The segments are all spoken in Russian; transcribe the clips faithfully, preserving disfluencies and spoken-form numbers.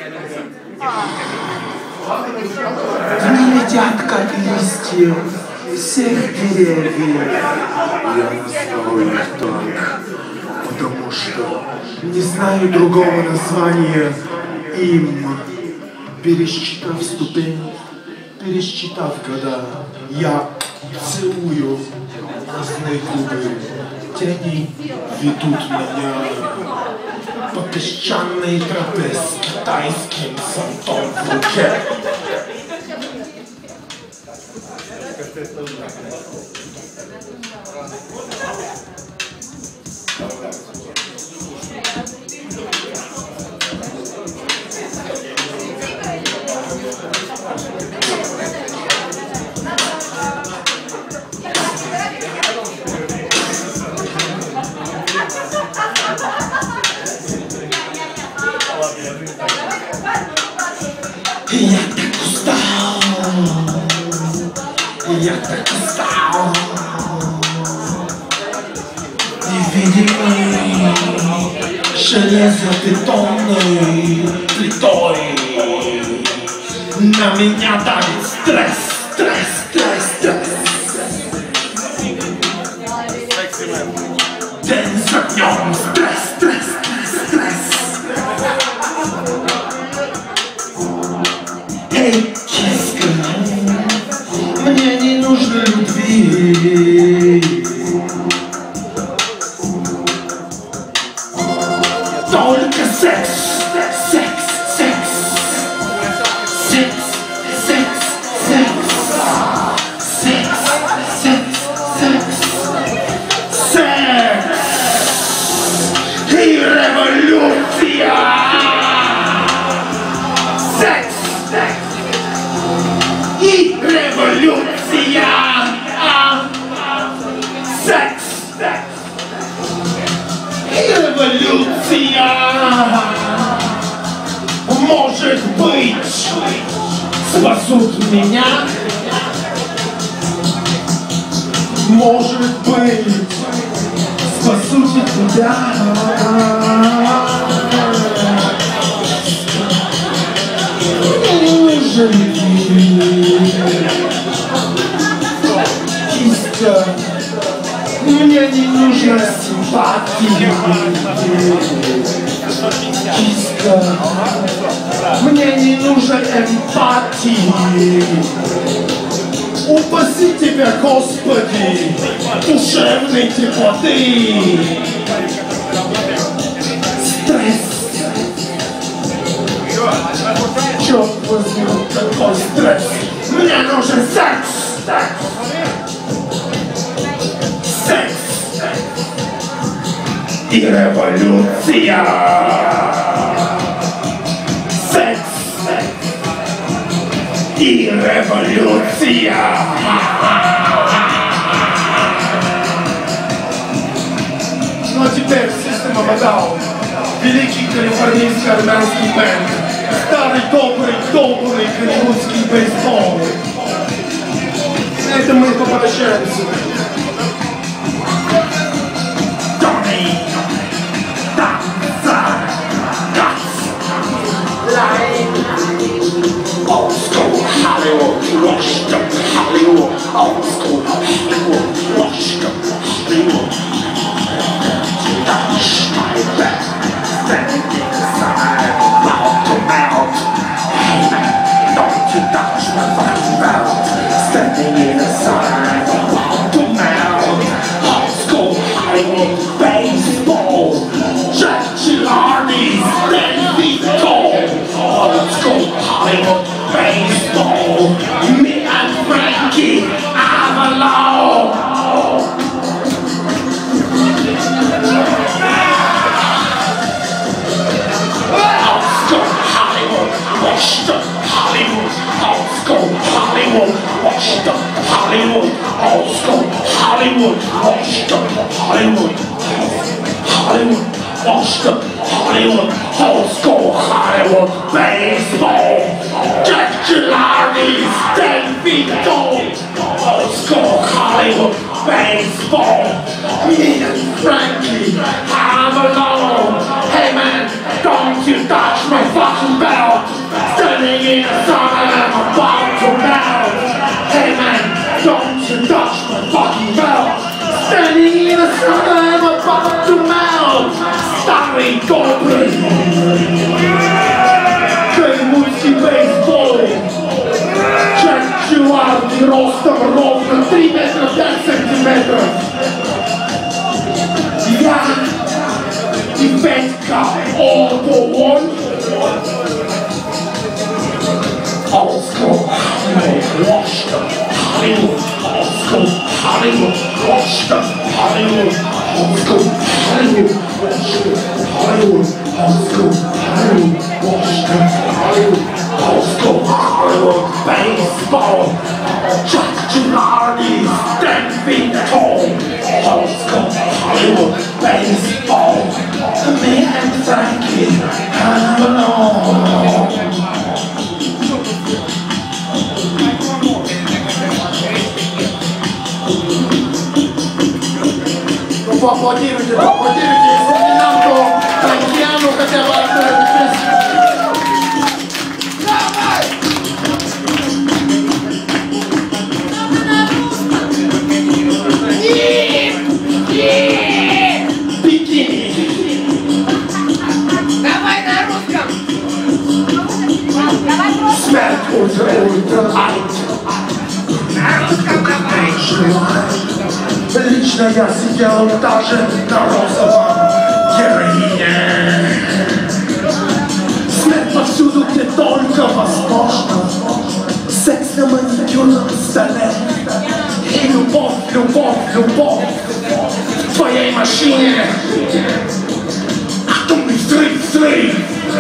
Дни летят, как листья всех деревьев. Я назвал их так, потому что не знаю другого названия им. Пересчитав ступень, пересчитав года, я целую разные губы. Тени ведут меня по песчаной тропе с китайским зонтом в руке. Я так устал, я так устал, невидимый железобетонной плитой на меня давит стресс, стресс, стресс, стресс. День за днем стресс, стресс, стресс, стресс. Эй, киска, мне не нужно любви. Только секс, секс, секс, секс, секс, секс, секс, секс, секс, секс и революция. Секс, секс и революция. Секс, секс и революция. Может быть, спасут меня. Может быть, спасут и тебя. Киска, мне не нужна симпатия. Киска, мне не нужна эмпатии. Упаси тебя, Господи, душевной теплоты. Стресс. Черт возьми, какой стресс! Мне нужен секс! Секс! И революция! Секс! И революция! Ну а теперь System of a Down, великий калифорнийский армянский бэнд. Старый, добрый, добрый голливудский бейсбол. На этом мы попрощаемся. Donny, Danza, Guts, Line. Old school Hollywood, washed up Hollywood. Old school Hollywood, washed up Hollywood. Touch my back, standing aside. Touch my fucking mouth, standing in the sun, mouth to mouth. Old school Hollywood baseball, Churchill armies, ten feet tall. Old school Hollywood baseball, me and Frankie Avalon. Old school Hollywood, washed up Hollywood. Old school Hollywood, washed up Hollywood. Old school Hollywood, washed up Hollywood. Hollywood, washed up Hollywood. Old school Hollywood baseball. Churchill armies, ten feet tall. Old school Hollywood baseball. Me and Frankie, I'm alone. Hey man, don't you touch my fucking bell. about to melt. Hey man, don't you touch my fucking belt. Standing in the sun, I'm about to melt. Starry Dobry, Kalimucki baseball. Check you out, the roster ровно three метра пять сантиметров. Я и Петька all for one. Old school Hollywood, washed up Hollywood. Old school Hollywood, washed up Hollywood. Old school Hollywood, washed up Hollywood. Old school Hollywood, washed up Hollywood. Old school Hollywood, baseball. Chuck Girardi, ten feet tall. Old school Hollywood, baseball. Me and Frankie, I'm alone. Поаплодируйте, поаплодируйте, если не нам, то Танкиану хотя бы открыто. Давай! Бикини! Давай на русском! Давай просто! Смерть ультра, ультра, айт! На русском давай! Лично я сидел даже на розовом героине. Смерть повсюду, где только возможно. Секс на маникюрном столе. И любовь, любовь, любовь в твоей машине. Атомный взрыв, взрыв.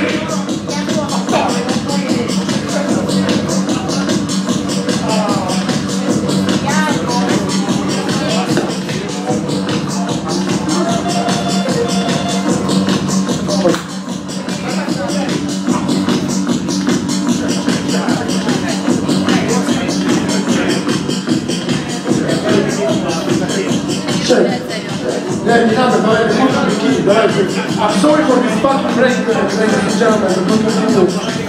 Не, не надо, давай, не можешь бикини, давай. I'm sorry for this fucking break, ladies and gentlemen, but continue.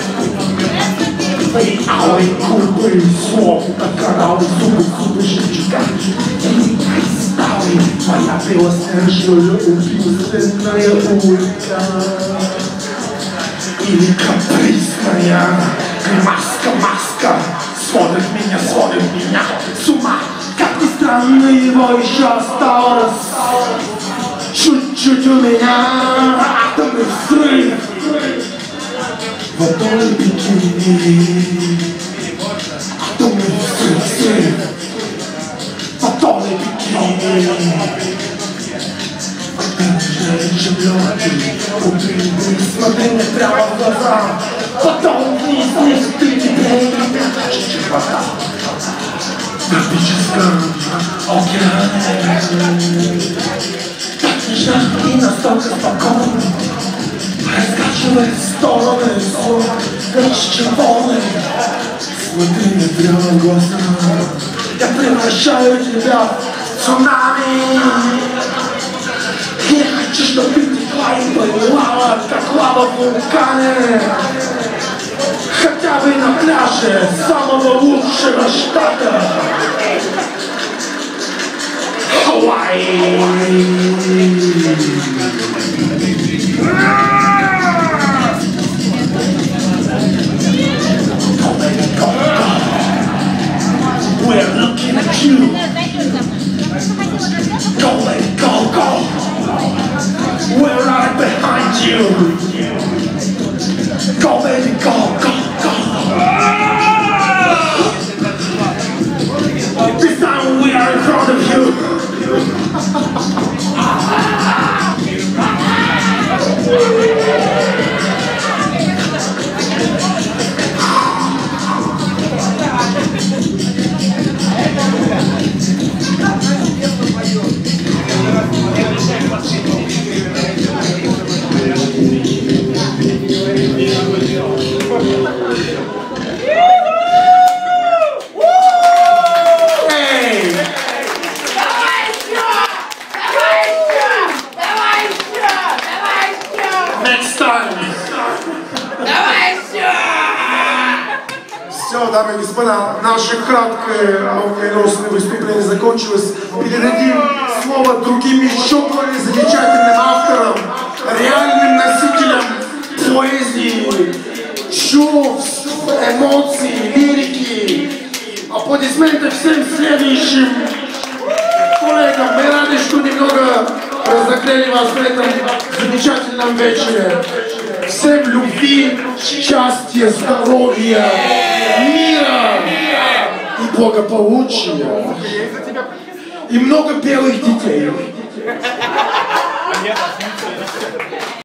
Твои алые губы, слов, как кораллы, зубы, зубы, жемчуга. Кристаллы, твоя белоснежная, убийственная улыбка. Или капризная маска, маска. Сводит меня, сводит меня с ума. Как ни странно, его еще осталось чуть-чуть у меня. Атомный взрыв водой бикини. Атомный взрыв, взрыв водой бикини. Убери, смотри мне прямо в глаза. Потом вниз, вниз, ты теплее меня. Чуть-чуть вода в тропическом океане. Так нежно и настолько спокойно, раскачивая стороны слов, лишь волны. Смотри мне прямо в глаза. Я превращаю тебя в цунами. Я хочу, чтобы ты текла и пылала, как лава в вулкане. Хотя бы на пляже самого лучшего штата Хавайи. We're looking at you. Go, let go, go. We're right behind you. Go, baby, go, go, go. This time we are in front of you. Video. Все, дамы и господа, наше краткое молниеносное выступление закончилось. Передадим слово другим еще более замечательным авторам, реальным носителям поэзии, чувств, эмоций, лирики. Аплодисменты всем следующим коллегам. Мы рады, что немного разогрели вас в этом замечательном вечере. Всем любви, счастья, здоровья, мира и благополучия. И много белых детей.